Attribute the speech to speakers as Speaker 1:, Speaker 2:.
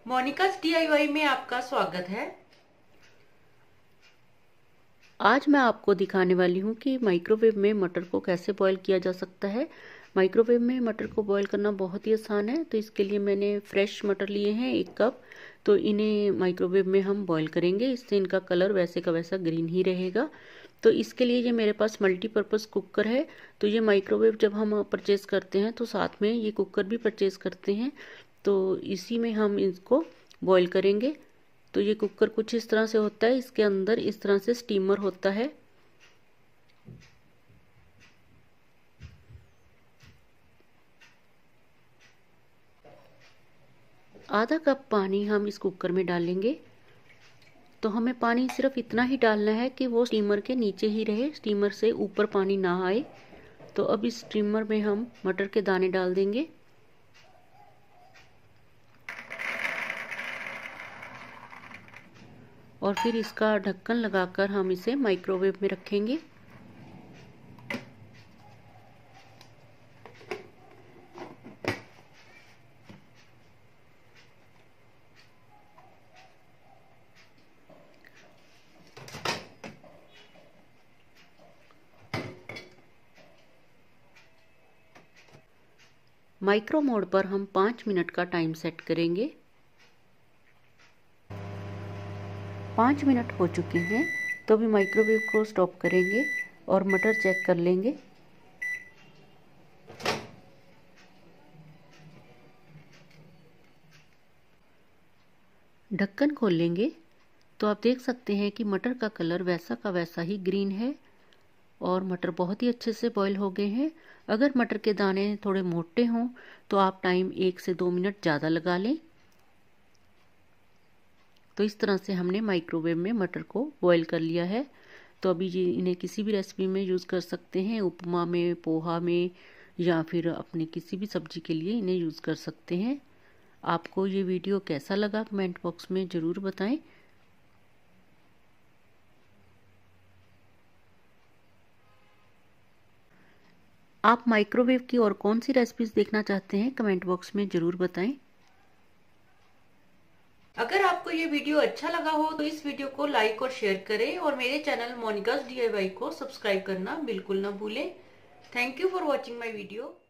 Speaker 1: मोनिकाज़ DIY में आपका स्वागत है।
Speaker 2: आज मैं आपको दिखाने वाली हूँ कि माइक्रोवेव में मटर को कैसे बॉईल किया जा सकता है। माइक्रोवेव में मटर को बॉईल करना बहुत ही आसान है। तो इसके लिए मैंने फ्रेश मटर लिए हैं 1 कप। तो इन्हें माइक्रोवेव में हम बॉईल करेंगे, इससे इनका कलर वैसे का वैसा ग्रीन ही रहेगा। तो इसके लिए ये मेरे पास मल्टीपर्पज़ कुकर है। तो ये माइक्रोवेव जब हम परचेज़ करते हैं तो साथ में ये कुकर भी परचेज़ करते हैं। तो इसी में हम इसको बॉईल करेंगे। तो ये कुकर कुछ इस तरह से होता है, इसके अंदर इस तरह से स्टीमर होता है। आधा कप पानी हम इस कुकर में डालेंगे। तो हमें पानी सिर्फ इतना ही डालना है कि वो स्टीमर के नीचे ही रहे, स्टीमर से ऊपर पानी ना आए। तो अब इस स्टीमर में हम मटर के दाने डाल देंगे। और फिर इसका ढक्कन लगाकर हम इसे माइक्रोवेव में रखेंगे। माइक्रो मोड पर हम 5 मिनट का टाइम सेट करेंगे। 5 मिनट हो चुके हैं, तो अभी माइक्रोवेव को स्टॉप करेंगे और मटर चेक कर लेंगे। ढक्कन खोल लेंगे तो आप देख सकते हैं कि मटर का कलर वैसा का वैसा ही ग्रीन है और मटर बहुत ही अच्छे से बॉईल हो गए हैं। अगर मटर के दाने थोड़े मोटे हों तो आप टाइम 1 से 2 मिनट ज़्यादा लगा लें। तो इस तरह से हमने माइक्रोवेव में मटर को बॉईल कर लिया है। तो अभी ये इन्हें किसी भी रेसिपी में यूज़ कर सकते हैं, उपमा में, पोहा में, या फिर अपनी किसी भी सब्जी के लिए इन्हें यूज़ कर सकते हैं। आपको ये वीडियो कैसा लगा कमेंट बॉक्स में ज़रूर बताएं। आप माइक्रोवेव की और कौन सी रेसिपीज देखना चाहते हैं कमेंट बॉक्स में ज़रूर बताएं।
Speaker 1: अगर आपको ये वीडियो अच्छा लगा हो तो इस वीडियो को लाइक और शेयर करें और मेरे चैनल मोनिकाज़ DIY को सब्सक्राइब करना बिल्कुल ना भूलें। Thank you for watching my video.